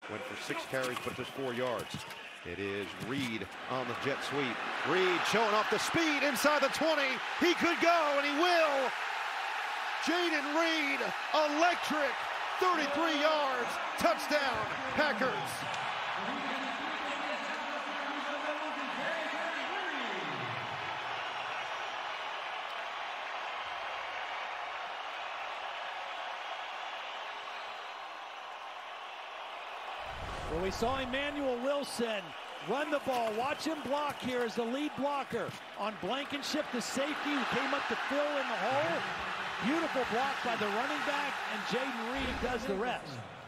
Went for 6 carries, but just 4 yards. It is Reed on the jet sweep. Reed showing off the speed inside the 20. He could go, and he will. Jaden Reed, electric, 33 yards, touchdown, Packers. Well, we saw Emmanuel Wilson run the ball. Watch him block here as the lead blocker on Blankenship, the safety who came up to fill in the hole. Beautiful block by the running back, and Jaden Reed does the rest.